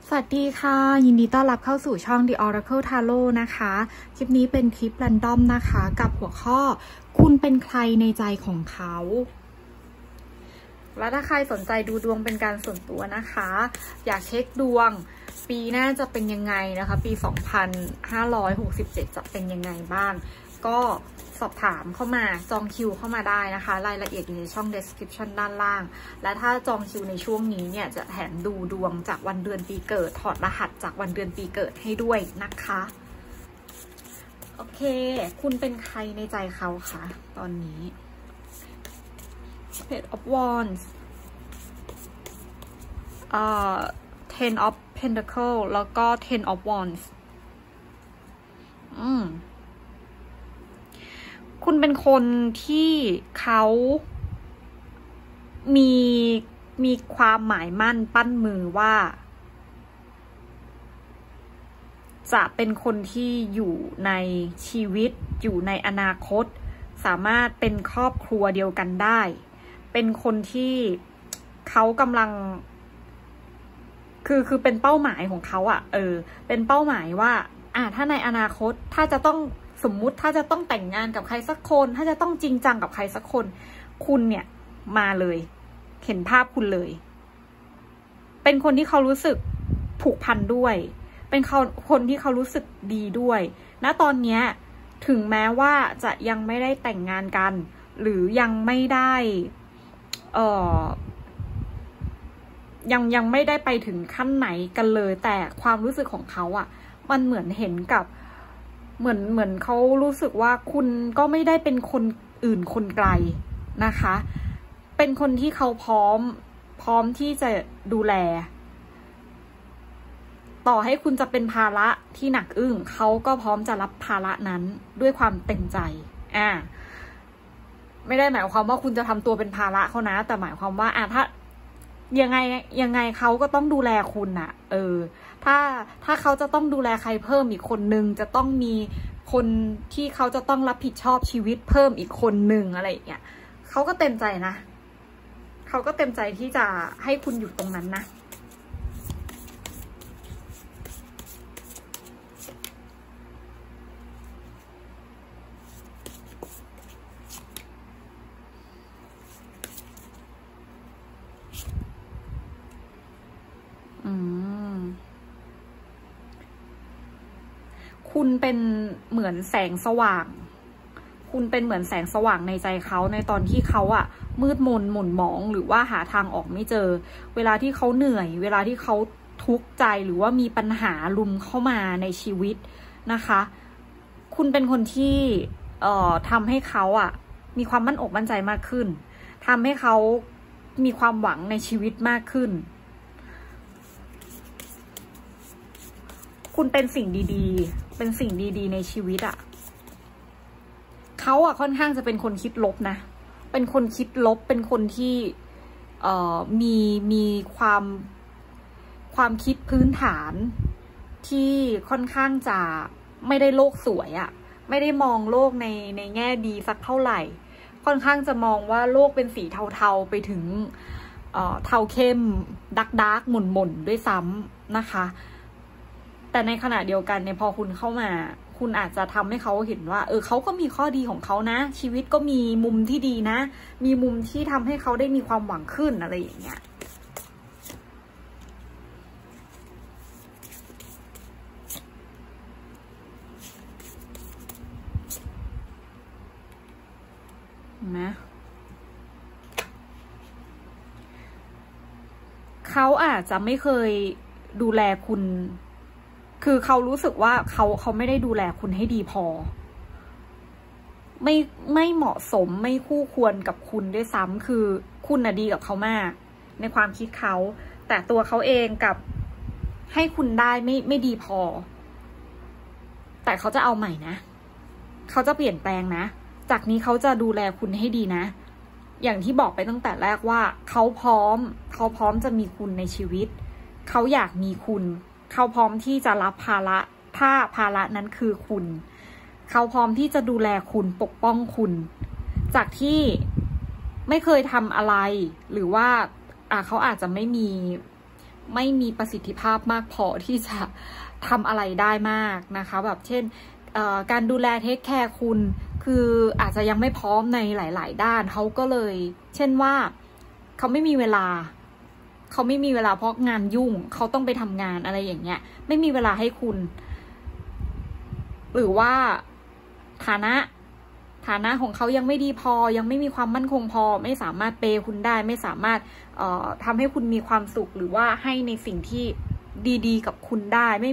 สวัสดีค่ะยินดีต้อนรับเข้าสู่ช่อง The Oracle Tarot นะคะคลิปนี้เป็นคลิปแรนดอมนะคะกับหัวข้อคุณเป็นใครในใจของเขาและถ้าใครสนใจดูดวงเป็นการส่วนตัวนะคะอยากเช็คดวงปีหน้าจะเป็นยังไงนะคะปี2567จะเป็นยังไงบ้างก็สอบถามเข้ามาจองคิวเข้ามาได้นะคะรายละเอียดอยู่ในช่อง description ด้านล่างและถ้าจองคิวในช่วงนี้เนี่ยจะแถมดูดวงจากวันเดือนปีเกิดถอดรหัสจากวันเดือนปีเกิดให้ด้วยนะคะโอเคคุณเป็นใครในใจเขาคะตอนนี้ Page of Wands Ten of Pentacles แล้วก็ Ten of Wandsคุณเป็นคนที่เขามีความหมายมั่นปั้นมือว่าจะเป็นคนที่อยู่ในชีวิตอยู่ในอนาคตสามารถเป็นครอบครัวเดียวกันได้เป็นคนที่เขากำลังคือเป็นเป้าหมายของเขาเป็นเป้าหมายว่าถ้าในอนาคตถ้าจะต้องสมมุติถ้าจะต้องแต่งงานกับใครสักคนถ้าจะต้องจริงจังกับใครสักคนคุณเนี่ยมาเลยเห็นภาพคุณเลยเป็นคนที่เขารู้สึกผูกพันด้วยเป็นคนที่เขารู้สึกดีด้วยณตอนนี้ถึงแม้ว่าจะยังไม่ได้แต่งงานกันหรือยังไม่ได้ยังไม่ได้ไปถึงขั้นไหนกันเลยแต่ความรู้สึกของเขามันเหมือนเห็นกับเหมือนเขารู้สึกว่าคุณก็ไม่ได้เป็นคนอื่นคนไกลนะคะเป็นคนที่เขาพร้อมที่จะดูแลต่อให้คุณจะเป็นภาระที่หนักอึ้งเขาก็พร้อมจะรับภาระนั้นด้วยความเต็มใจไม่ได้หมายความว่าคุณจะทำตัวเป็นภาระเขานะแต่หมายความว่าถ้ายังไงเขาก็ต้องดูแลคุณถ้าเขาจะต้องดูแลใครเพิ่มอีกคนนึงจะต้องมีคนที่เขาจะต้องรับผิดชอบชีวิตเพิ่มอีกคนนึงอะไรอย่างเงี้ยเขาก็เต็มใจนะเขาก็เต็มใจที่จะให้คุณอยู่ตรงนั้นนะคุณเป็นเหมือนแสงสว่างคุณเป็นเหมือนแสงสว่างในใจเขาในตอนที่เขามืดมนหม่นหมองหรือว่าหาทางออกไม่เจอเวลาที่เขาเหนื่อยเวลาที่เขาทุกข์ใจหรือว่ามีปัญหาลุมเข้ามาในชีวิตนะคะคุณเป็นคนที่ทำให้เขามีความมั่นอกมั่นใจมากขึ้นทำให้เขามีความหวังในชีวิตมากขึ้นคุณเป็นสิ่งดีๆเป็นสิ่งดีๆในชีวิตเขาค่อนข้างจะเป็นคนคิดลบนะเป็นคนคิดลบเป็นคนที่มีความคิดพื้นฐานที่ค่อนข้างจะไม่ได้โลกสวยไม่ได้มองโลกในแง่ดีสักเท่าไหร่ค่อนข้างจะมองว่าโลกเป็นสีเทาๆไปถึงเทาเข้มดาร์กหม่นๆด้วยซ้ำนะคะแต่ในขณะเดียวกันเนี่ยพอคุณเข้ามาคุณอาจจะทำให้เขาเห็นว่าเขาก็มีข้อดีของเขานะชีวิตก็มีมุมที่ดีนะมีมุมที่ทำให้เขาได้มีความหวังขึ้นอะไรอย่างเงี้ยนะเขาอาจจะไม่เคยดูแลคุณคือเขารู้สึกว่าเขาไม่ได้ดูแลคุณให้ดีพอไม่เหมาะสมไม่คู่ควรกับคุณด้วยซ้ำคือคุณดีกับเขามากในความคิดเขาแต่ตัวเขาเองกับให้คุณได้ไม่ดีพอแต่เขาจะเอาใหม่นะเขาจะเปลี่ยนแปลงนะจากนี้เขาจะดูแลคุณให้ดีนะอย่างที่บอกไปตั้งแต่แรกว่าเขาพร้อมจะมีคุณในชีวิตเขาอยากมีคุณเขาพร้อมที่จะรับภาระถ้าภาระนั้นคือคุณเขาพร้อมที่จะดูแลคุณปกป้องคุณจากที่ไม่เคยทำอะไรหรือว่าเขาอาจจะไม่ไม่มีประสิทธิภาพมากพอที่จะทำอะไรได้มากนะคะแบบเช่นการดูแลเทคแคร์คุณคืออาจจะยังไม่พร้อมในหลายๆด้านเขาก็เลยเช่นว่าเขาไม่มีเวลาเพราะงานยุ่งเขาต้องไปทำงานอะไรอย่างเงี้ยไม่มีเวลาให้คุณหรือว่าฐานะของเขายังไม่ดีพอยังไม่มีความมั่นคงพอไม่สามารถเปย์คุณได้ไม่สามารถทำให้คุณมีความสุขหรือว่าให้ในสิ่งที่ดีๆกับคุณได้ไม่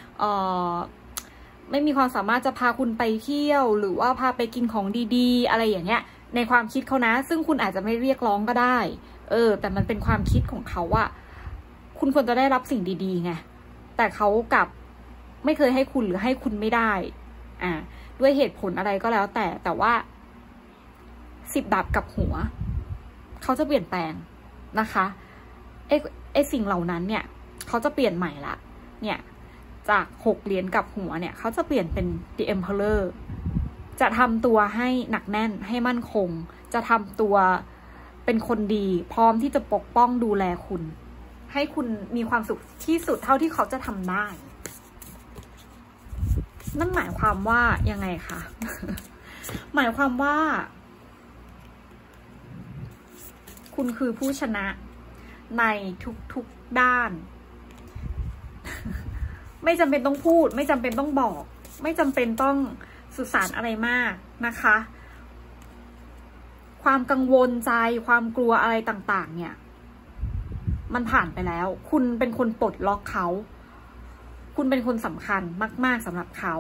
มีความสามารถจะพาคุณไปเที่ยวหรือว่าพาไปกินของดีๆอะไรอย่างเงี้ยในความคิดเขานะซึ่งคุณอาจจะไม่เรียกร้องก็ได้แต่มันเป็นความคิดของเขาว่าคุณควรจะได้รับสิ่งดีๆไงแต่เขากลับไม่เคยให้คุณหรือให้คุณไม่ได้ด้วยเหตุผลอะไรก็แล้วแต่ว่า10 ดาบกับหัวเขาจะเปลี่ยนแปลงนะคะไอ้สิ่งเหล่านั้นเนี่ยเขาจะเปลี่ยนใหม่ละเนี่ยจาก6 เหรียญกับหัวเนี่ยเขาจะเปลี่ยนเป็น The Emperor จะทำตัวให้หนักแน่นให้มั่นคงจะทำตัวเป็นคนดีพร้อมที่จะปกป้องดูแลคุณให้คุณมีความสุขที่สุดเท่าที่เขาจะทำได้นั่นหมายความว่ายังไงคะ หมายความว่าคุณคือผู้ชนะในทุกด้าน ไม่จำเป็นต้องพูดไม่จำเป็นต้องบอกไม่จำเป็นต้องสื่อสารอะไรมากนะคะความกังวลใจความกลัวอะไรต่างๆเนี่ยมันผ่านไปแล้วคุณเป็นคนปลดล็อกเขาคุณเป็นคนสำคัญมากๆสำหรับเขา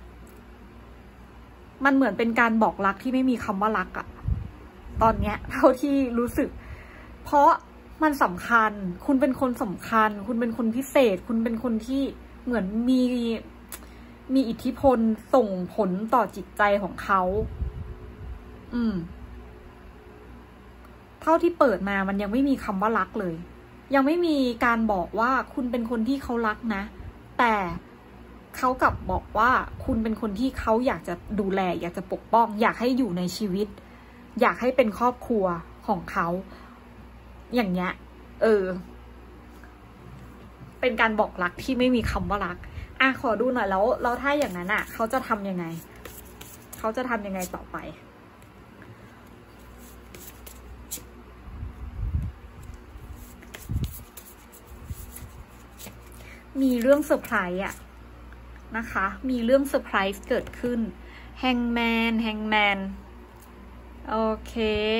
มันเหมือนเป็นการบอกรักที่ไม่มีคำว่ารักอะตอนเนี้ยเท่าที่รู้สึกเพราะมันสำคัญคุณเป็นคนสำคัญคุณเป็นคนพิเศษคุณเป็นคนที่เหมือนมีอิทธิพลส่งผลต่อจิตใจของเขาเท่าที่เปิดมามันยังไม่มีคำว่ารักเลยยังไม่มีการบอกว่าคุณเป็นคนที่เขารักนะแต่เขากลับบอกว่าคุณเป็นคนที่เขาอยากจะดูแลอยากจะปกป้องอยากให้อยู่ในชีวิตอยากให้เป็นครอบครัวของเขาอย่างเงี้ยเป็นการบอกรักที่ไม่มีคำว่ารักขอดูหน่อยแล้วถ้าอย่างนั้นเขาจะทำยังไงเขาจะทำยังไงต่อไปมีเรื่องเซอร์ไพรส์นะคะมีเรื่องเซอร์ไพรส์เกิดขึ้นแฮงแมนโอเค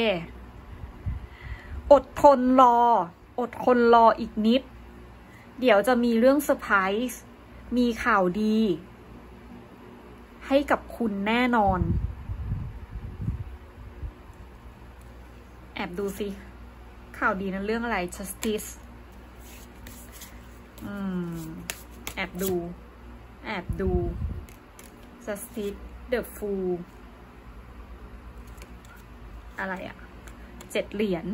อดทนรออีกนิดเดี๋ยวจะมีเรื่องเซอร์ไพรส์มีข่าวดีให้กับคุณแน่นอนแอบดูสิข่าวดีนั้นเรื่องอะไร Justiceแอบดู Justice the Fool อะไร7 เหรียญ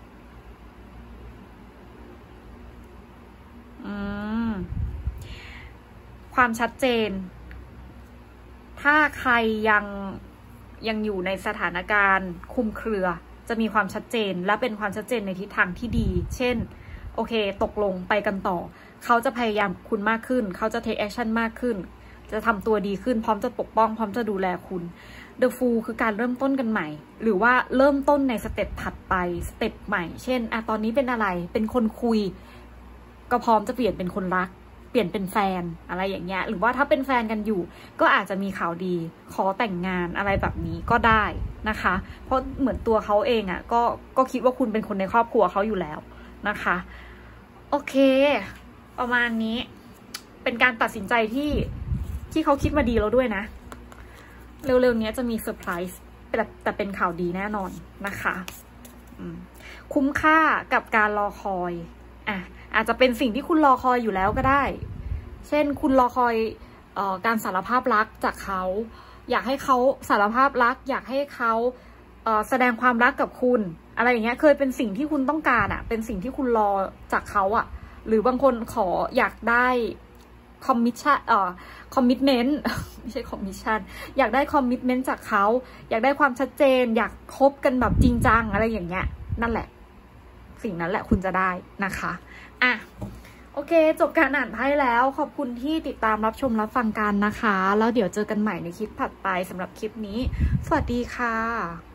ความชัดเจนถ้าใครยังอยู่ในสถานการณ์คลุมเครือจะมีความชัดเจนและเป็นความชัดเจนในทิศทางที่ดีเช่นโอเคตกลงไปกันต่อเขาจะพยายามคุณมากขึ้นเขาจะ take action มากขึ้นจะทำตัวดีขึ้นพร้อมจะปกป้องพร้อมจะดูแลคุณ The Fool คือการเริ่มต้นกันใหม่หรือว่าเริ่มต้นในสเต็ปถัดไปสเต็ปใหม่เช่นตอนนี้เป็นอะไรเป็นคนคุยก็พร้อมจะเปลี่ยนเป็นคนรักเปลี่ยนเป็นแฟนอะไรอย่างเงี้ยหรือว่าถ้าเป็นแฟนกันอยู่ก็อาจจะมีข่าวดีขอแต่งงานอะไรแบบนี้ก็ได้นะคะเพราะเหมือนตัวเขาเองก็คิดว่าคุณเป็นคนในครอบครัวเขาอยู่แล้วนะคะโอเคประมาณนี้เป็นการตัดสินใจที่เขาคิดมาดีแล้วด้วยนะเร็วๆนี้จะมีเซอร์ไพรส์แต่เป็นข่าวดีแน่นอนนะคะคุ้มค่ากับการรอคอยอาจจะเป็นสิ่งที่คุณรอคอยอยู่แล้วก็ได้เช่นคุณรอคอยการสารภาพรักจากเขาอยากให้เขาสารภาพรักอยากให้เขาแสดงความรักกับคุณอะไรอย่างเงี้ยเคยเป็นสิ่งที่คุณต้องการเป็นสิ่งที่คุณรอจากเขาหรือบางคนอยากได้คอมมิชเมนต์ไม่ใช่คอมมิชชั่นอยากได้คอมมิชเมนต์จากเขาอยากได้ความชัดเจนอยากคบกันแบบจริงจังอะไรอย่างเงี้ยนั่นแหละสิ่งนั้นแหละคุณจะได้นะคะโอเคจบการอ่านไพ่แล้วขอบคุณที่ติดตามรับชมรับฟังกันนะคะแล้วเดี๋ยวเจอกันใหม่ในคลิปถัดไปสำหรับคลิปนี้สวัสดีค่ะ